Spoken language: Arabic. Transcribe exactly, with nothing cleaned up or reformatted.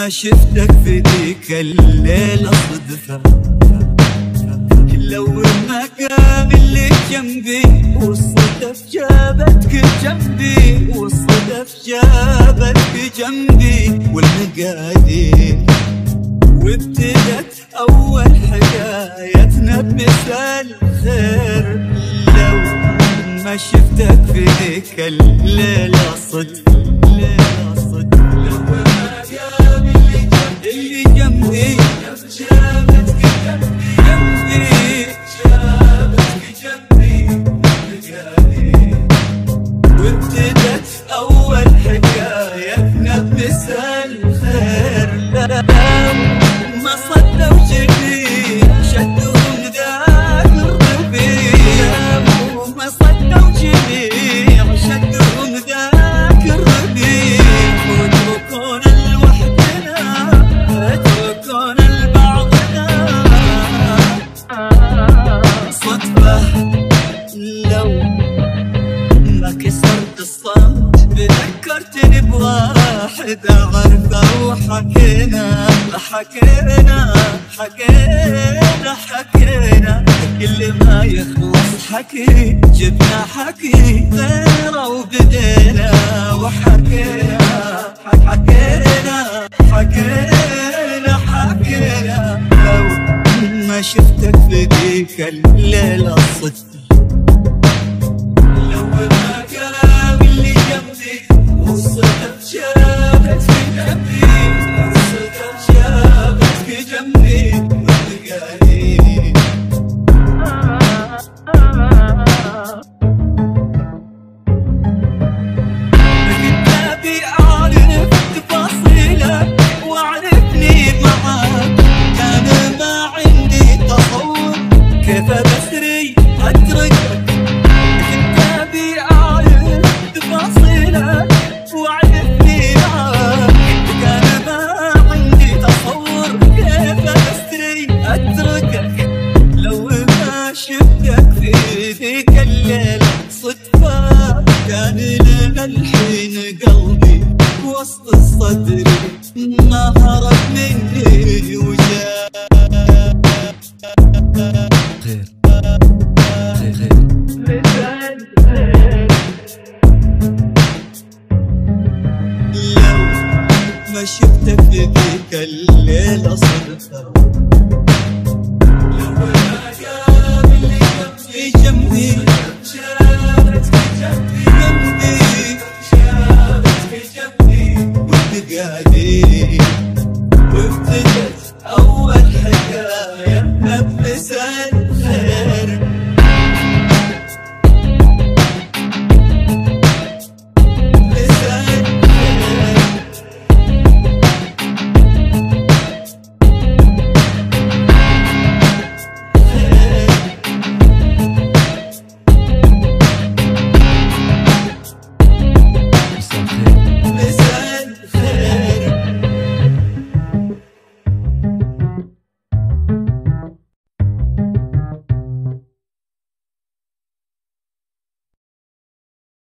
ما شفتك في ذيك الليلة صدفة، لو ما قابل لي جنبي والصدف جابتك جنبي، والصدف جابتك جنبي والمقادير، وابتدت أول حكايتنا بمثال خير. لو ما شفتك في ذيك الليلة صدفة، الليلة صدفة، لو ما قابل لي جنبي جابتك جنبي جنبي جابتك جنبي مقادير، وابتدت أول حكايتنا بمثال خير. ما صدوا جبي شدون ذاك الربيع، وما صدوا جبي شدون ذاك الربيع، واتركونا لوحدنا اتركونا لبعضنا. صدفة لو ما كسرت الصمت تذكرتني بواحد أعرفه وحكينا حكينا حكينا حكينا كل ما يخلص حكي جبنا حكي غيره وبدينا وحكينا حكينا حكينا حكينا. لو ما شفتك في ذيك الليلة صدفة، لو ما قابل لي جنبي والصدف جابت في جنبي، والصدف جابت في جنبي والمقادير. كتابي أعرف تفاصيلك وأعرفني معاك، كان ما عندي تصور كيف بسري أتركك. كتابي أعرف تفاصيلك وأعرفني معاك، كان ما عندي تصور كيف بسري أتركك. لو ما شفتك في ذيك الليلة صدفة، كان لنا الحين قلبي وسط الصدر ما هرب مني وجاء. خير خير خير. لو ما شفتك في ذيك الليلة صدفة، لو ما قابل لي جنبي جنبي جابتك جنبي جنبي جابتك جنبي والمقادير، وابتدت